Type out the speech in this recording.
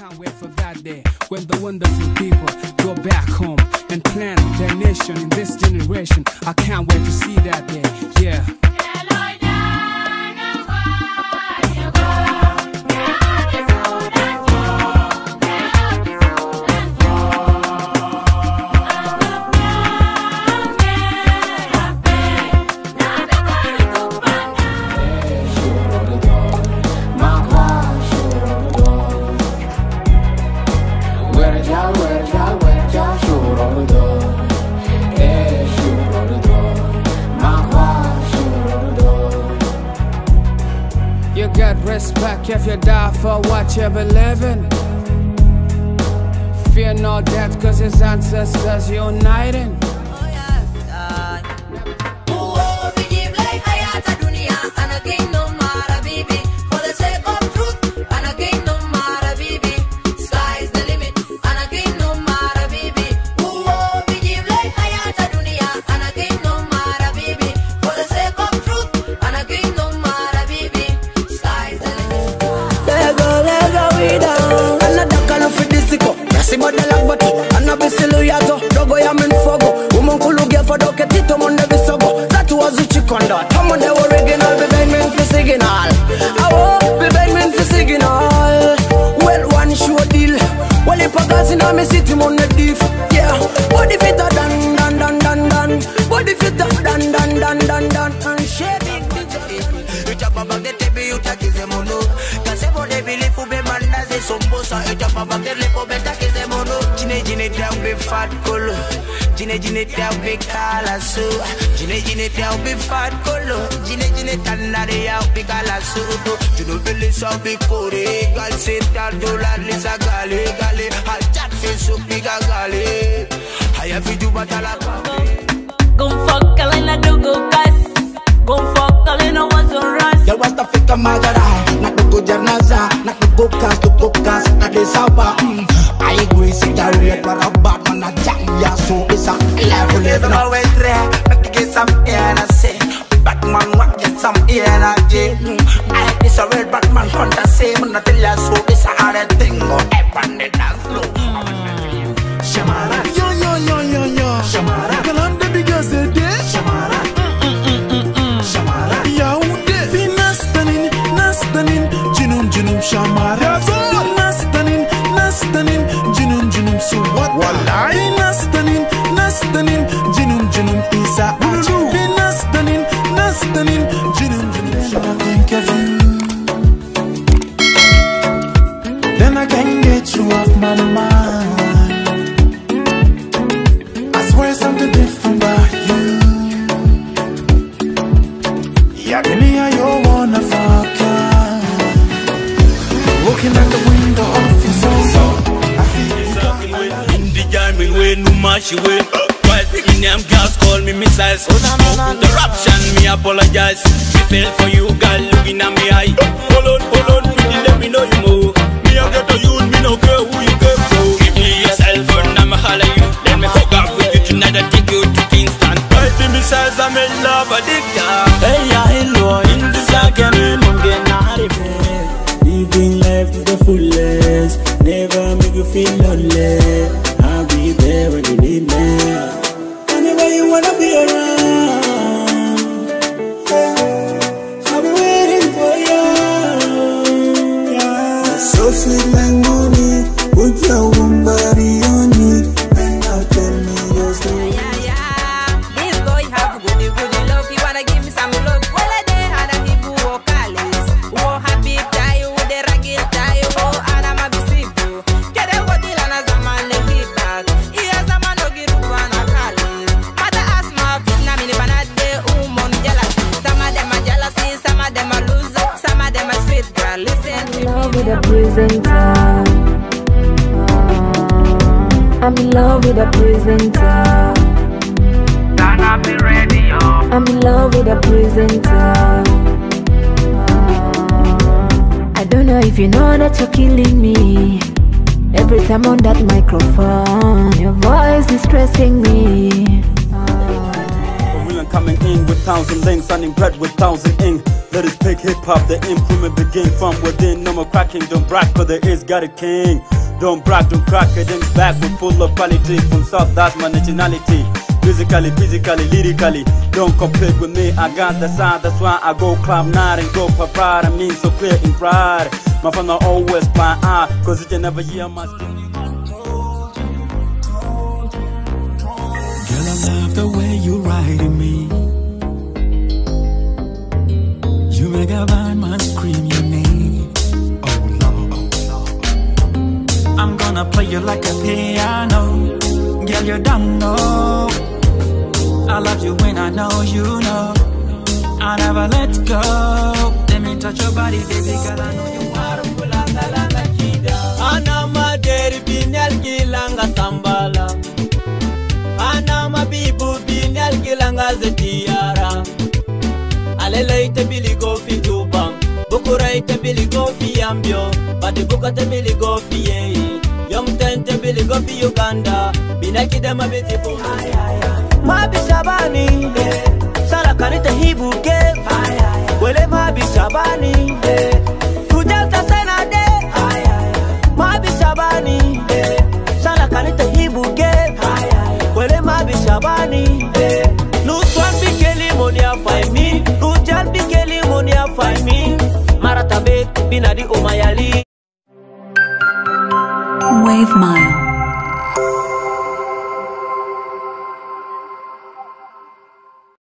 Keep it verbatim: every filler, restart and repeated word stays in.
can't wait for that day when the wonderful people go back home and plant their nation in this generation. I can't wait to see that day, yeah. You got respect if you die for what you believe in. Fear no death cause his ancestors uniting. Conda, come on, they were original, be beg me for signal. I won't be beg me for signal. Well, one show deal. Well, if I got in my city, on the diff. Yeah, body fit a dan dan dan dan dan. Body fit a dan dan dan dan dan. And shake it, you jump up and get the you take the mono. Cause everybody believe who be man as a sombosa. You jump up and get the better kiss the mono. Gine gine down be fat color. Gine gine down be color so. Gine gine down be fat color. Gine gine tanare out be color so. You know Billy so be kore. Gal say that dollar lisa gale gale. I'll chat face so big a gale. I have you batala. Gon fuck alina do go gas. Gon fuck alina was on ras. There was the fika magara. Nak do jarnaza. Nak do kas do kas. Nak de saba. I agree sit a red but a bad man a jack ya so it's a level living away there. Make get some energy. Batman want get some energy. I this a red Batman fantasy. Man a tell ya so it's a hard thing go happen the dance floor. Shamara, yo yo yo yo yo. Shamara, girl I'm the biggest day. Shamara, Shamara, yo de. Fi nastanin, nastanin, jinum jinum Shamara. Nastanin, nastanin, jinum jinum so what? Wallahi nastanin, nastanin, jinum jinum isa aji. Fi nastanin, nastanin, jinum jinum Shamara. Think of you, then I can't get you off my mind. Something different about you. Yeah, really, I you wanna fuck ya. Looking at the window of your soul, I feel in the jamming way, no match way. While picking them girls call me missiles. No interruption, me apologize. Me fell for you, girl, looking at me eye. Hold on, hold on, pretty, let me know you move. Me I get to you, me no care who you came from. Give me your cell phone, I'ma holler you. Let me hook up with you tonight, I take you to Kingston. Right in me size, I'm in love, addicted. Hey, I hello, in the second, I'm getting out of bed. Living life to the fullest. Never make you feel lonely. I'll be there when you need me. Anywhere you wanna be around, I'll be waiting for you. Yeah. So sweet like money, put your one body on it, and now tell me your story. Yeah, yeah, this boy have goody goody love. You wanna give me some love? Well, I did, and I give you a palace. Oh, happy tie with the ragged tie. Oh, and I'm a busy boo. Get a body and as a man, they keep back. Here's a man who get up on a palace. Mother ask my film, I'm in the banana, um, on jealousy. Some of them are jealousy, some of them are losers, some of them are sweet girl. Listen to me. Love with a presenter. I'm in love with a presenter. Turn up the radio. I'm in love with a presenter. I don't know if you know that you're killing me. Every time on that microphone, your voice is stressing me. Women coming in with thousand links, sunning bread with thousand ink. Let us pick hip hop, the implement begin from within. No more cracking, don't brag, for there is got a king. Don't brag, don't crack it, then back with full of quality. From South, that's my nationality. Musically, physically, lyrically, don't compete with me. I got the sound, that's why I go cloud nine and go pride. I mean so clear in pride. My fun are always blind eye, cause you can never hear my skin. Girl, I love the way you riding me. You make a bad man scream your name. Oh Lord, oh Lord. I'm gonna play you like a piano. Girl, you don't know I love you when I know you know. I never let go. Let me touch your body, baby, girl, I know you are fulanga langa kida. Ana maderi binyal gilanga sambala. Ana mabibu binyal gilanga zetiara. Alela ite bili go fi Dubai, Bukura ite bili go fi Ambio, Badi Buka te bili go fi Yei, Young Ten te bili go fi Uganda, Binaki de ma beautiful. Mabi Shabani, Sara Kanita Hibuke, Wele Mabi Shabani,